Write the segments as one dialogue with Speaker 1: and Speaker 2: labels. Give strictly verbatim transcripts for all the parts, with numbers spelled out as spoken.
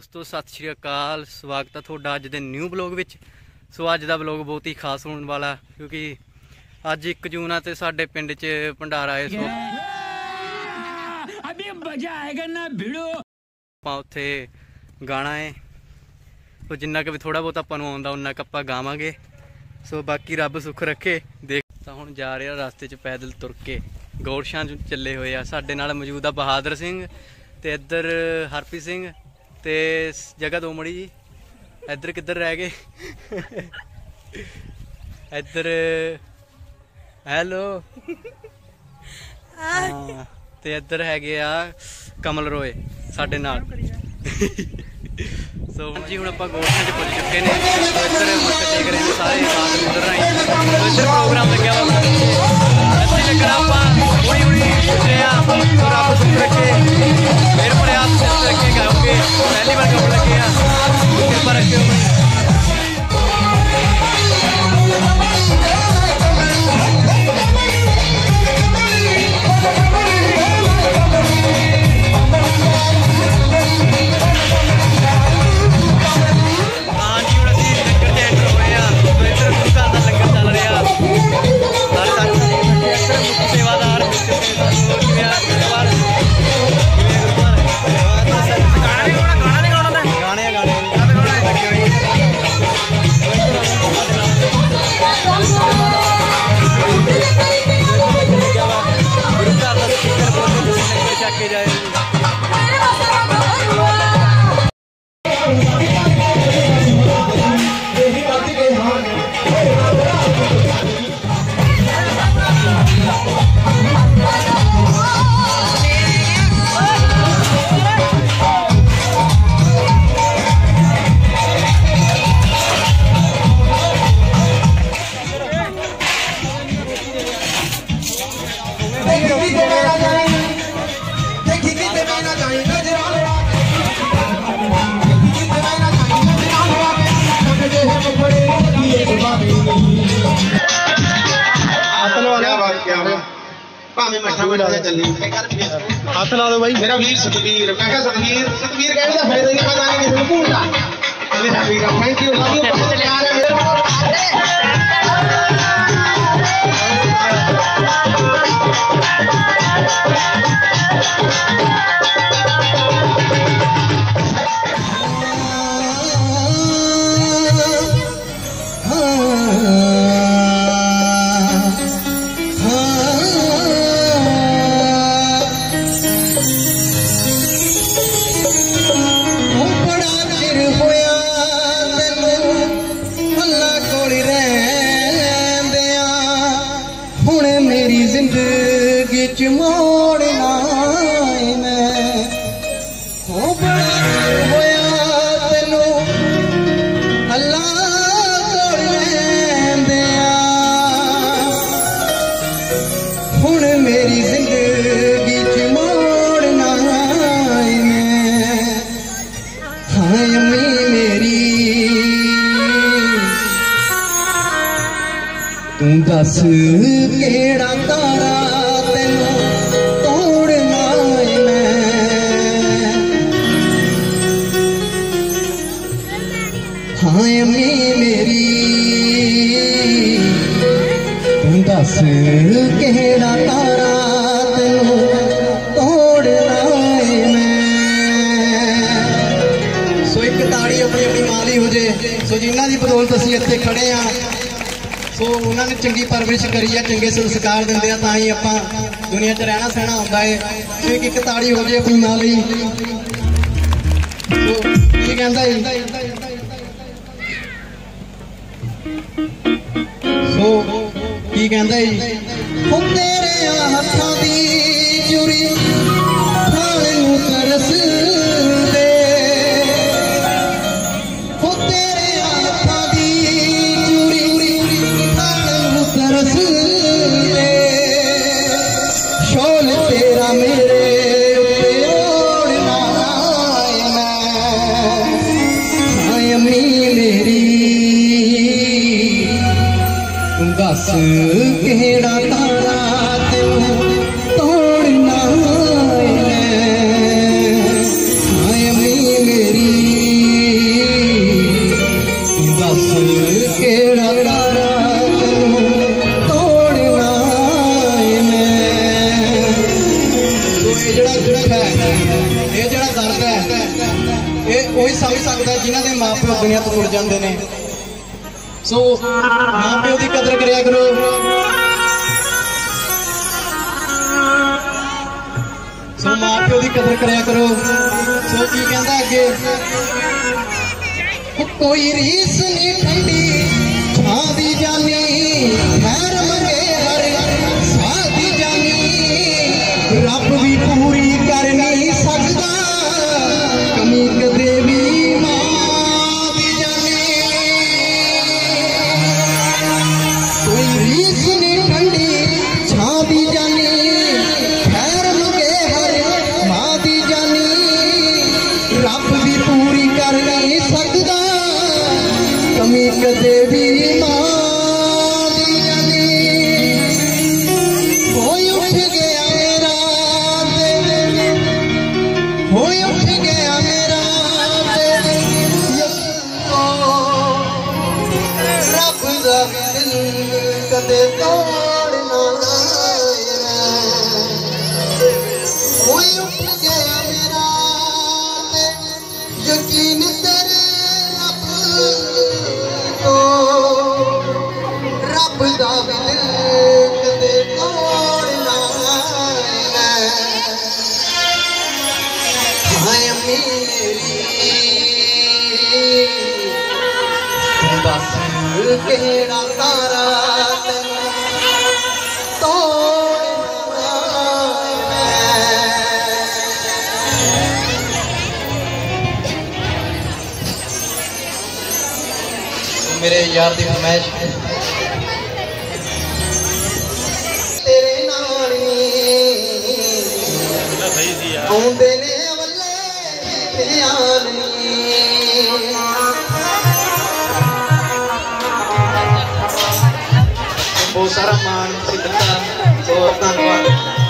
Speaker 1: दोस्तों सत श्री अकाल, स्वागत है थोड़ा अज दे न्यू ब्लॉग विच। सो अज दा ब्लॉग बहुत ही खास होने वाला क्योंकि अज एक जून है तो साडे पिंड च भंडारा है। सो
Speaker 2: अभी मजा आएगा ना भिड़ो।
Speaker 1: आपां उत्थे गाना है, तो जिन्ना क भी थोड़ा बहुत आपां नूं आउंदा उन्ना क आपां गावांगे। सो बाकी रब सुख रखे। देख तां हुण जा रहे आ रास्ते च पैदल तुर के गौरशां चले हुए आ। साडे नाल मौजूद आ बहादुर सिंह ते इधर हरप्रीत सिंह ते जगह दो मड़ी जी। इधर किधर रह गए इधर हेलो हाँ ते इधर है आ कमल रोए साडे नाल। सो जी हुण आपां गौरशां च पुज चुके ने। इधर मत्था टेक रहे हैं सारे बात उधर आई। इधर प्रोग्राम लग्या वा अच्छी लगना आपां हुणी हुणी पुजे आ। तो रब सुख रखे मेरे प्रयास रखे गाओगे पहली बार गाउण लगे आ कृपा रखियो।
Speaker 3: हाथ ला दो भाई मेरा वीर सतवीर। मैं क्या सतवीर सतवीर कहने का फायदा नहीं पता नहीं किसी को भूलता मेरा वीर। Thank you love you.
Speaker 4: मोड़ना मैं हो बड़ा होया तेनू अल्लाह कोल लैंदिया। हुण मेरी जिंदगी च मोड़ना मैं। हाँ अम्मी मेरी तू दस केड़ा तारा मेरी तू दस केड़ा तारा तेनू तोड़ना मैं। सो एक ताड़ी अपनी अपनी मां दी हो जे। सो जिन्हां दी बदौलत असीं इत्थे खड़े आ। सो उन्होंने चंगी परवरिश करी है, चंगे संस्कार दिंदे आ, तां ही आपां दुनिया च रहना सहना हुंदा है। सो एक एक ताड़ी हो जे अपनी मां लई। सो की कहंदा है सो की कहंदा है तेरे हत्थां दी चूरी थाले नूं तरस दे। हो तेरे हत्थां दी चूरी थाले नूं तरस दे। शोल तेरा मेरे उत्ते ओढ़ना मैं। हाय अम्मी मेरी दस केड़ा तारा तेनू तोड़ना मैं। हाय अम्मी मेरी केड़ा तारा तैनू तोड़ना है मैं। तो ये जड़ा दुख है, ये जड़ा दर्द है, ये वही समझ सकता है जिन्हों के माँ प्यो दुनिया तो तुर जाते हैं। सो माँ प्यो की कदर करिया करो। सो माँ प्यो की कदर करिया करो। सो की कहता अगे, कोई रीस नहीं ठंडी छां दी जानी, खैर मंगे हर साह दी जानी, रब भी पूरी कर नहीं सकता कमी कदे भी मां दी जानी। कोई रीस नहीं ठंडी छां दी जानी, खैर मंगे हर मां दी जानी, रब भी पूरी कर नहीं सकता कमी कदे भी मां दी जानी। होई उठ गया मेरा दिल, होई उठ गया मेरा दिल, रब दा दिल कदे तोड़ना होई उठ गया मेरा दिल, यकीन तेरे रब दा दिल कदे तोड़ना हाय मेरी दस केड़ा तारा तोड़ना। मेरे यार दी फरमाइश तेरे नाली आउंदे ने वल्ले ध्यानी, बहुत सारा मान सिद्धता तो धन्यवाद।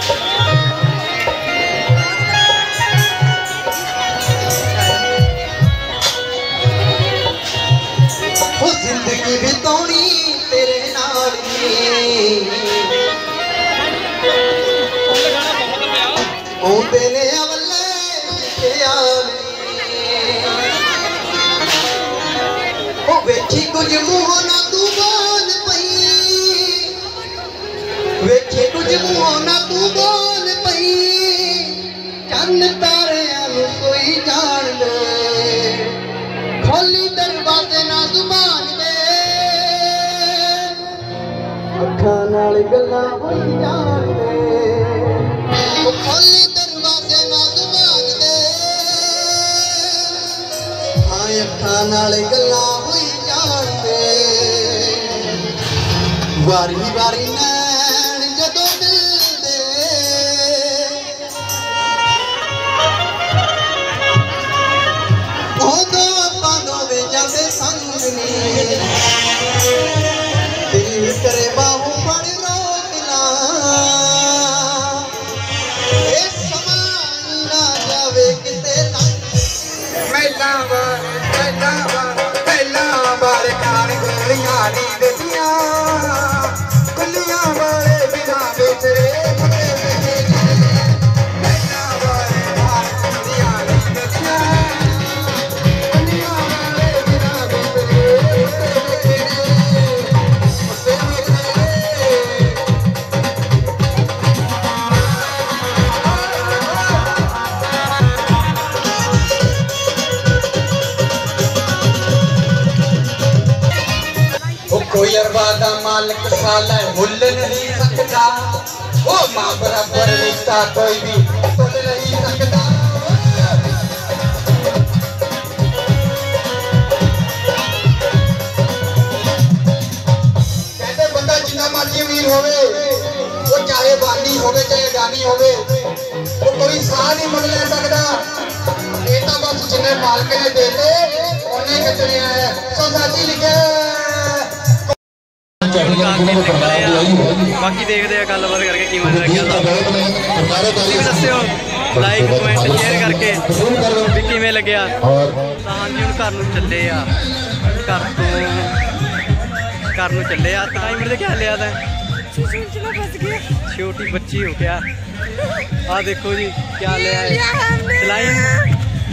Speaker 4: जिंदगी बितानी तेरे नाल आउंदे ने अवले ओ वेखी कुछ मुँह ना तू बोल पई, वेखी कुछ मुँह ना तू बोल पई, चन्न तारियां नूं कोई जान ले, खोली दरवाजे ना जुबान दे, अखां नाल गल्लां होई जान दे, खोली दरवाजे ना जुबान दे, हाँ अखां नाल गल्लां होई जान दे। वारी वारी नैन जदों मिलदे, उदों आपां दोवें जांदे संग नी, दिल करे बाहू फड़ रोक ला, ए समां ना जावे किते लंघ। मैला वार मैला वार मैला वार कान गोलियां नी दित्तियां, कुलियां वाले बिना बेचरे मैला वार कान गोलियां नी दित्तियां, कुलियां वाले बिना बेचरे कोई अरबा दा मालिक साला मुल नहीं सकता, ओ मां बराबर रिश्ता कोई भी तुल नहीं सकता। कहते बंदा जिन्ना मर्जी अमीर होवे, वो चाहे बानी होवे चाहे गानी होवे, वो कोई साह नहीं मंग ले सकता। ये तो बस जिन्हें मालिक ने देते उन्हें कचरे है। सो साथी लिखे
Speaker 1: बाकी देखते हैं गलबात करके की मन लग्या दस्यो, लाइक कमेंट शेयर करके भी किवें लग्या। हाँ जी हुण घर नूं चले आ, घर तो ਕਰਨ ਨੂੰ ਚੱਲੇ ਆ ਤਾਂ ਇਮਰ ਦੇ ਕਿਆ ਲਿਆ ਤਾਂ ਛੋਟੀ ਬੱਚੀ ਹੋ ਗਿਆ ਆ ਦੇਖੋ ਜੀ ਕਿਆ ਲਿਆ ਸਲਾਈਮ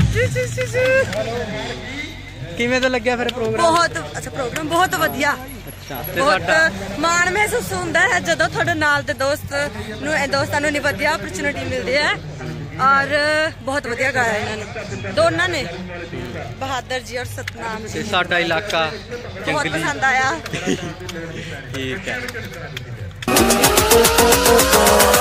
Speaker 1: ਕਿਵੇਂ ਤਾਂ ਲੱਗਿਆ ਫਿਰ ਪ੍ਰੋਗਰਾਮ
Speaker 5: ਬਹੁਤ ਅੱਛਾ ਪ੍ਰੋਗਰਾਮ ਬਹੁਤ ਵਧੀਆ
Speaker 1: ਅੱਛਾ ਤੇ
Speaker 5: ਬਹੁਤ
Speaker 1: ਸਾਡਾ
Speaker 5: ਮਾਣ ਮਹਿਸੂਸ ਹੁੰਦਾ ਹੈ ਜਦੋਂ ਤੁਹਾਡੇ ਨਾਲ ਦੇ ਦੋਸਤ ਨੂੰ ਦੋਸਤਾਂ ਨੂੰ ਇੰਨੀ ਵਧੀਆ ਆਪਰਚੁਨਿਟੀ ਮਿਲਦੀ ਹੈ ਔਰ ਬਹੁਤ ਵਧੀਆ ਗਾਇਆ ਇਹਨਾਂ ਨੇ ਦੋਨਾਂ ਨੇ ਬਹਾਦਰ ਜੀ ਔਰ ਸਤਨਾਮ
Speaker 1: ਤੇ
Speaker 5: ਜੀ
Speaker 1: ਸਾਡਾ ਇਲਾਕਾ
Speaker 5: ਬਹੁਤ
Speaker 1: ਜੰਗਲੀ
Speaker 5: ਪਸੰਦ ਆਇਆ
Speaker 1: ਠੀਕ ਹੈ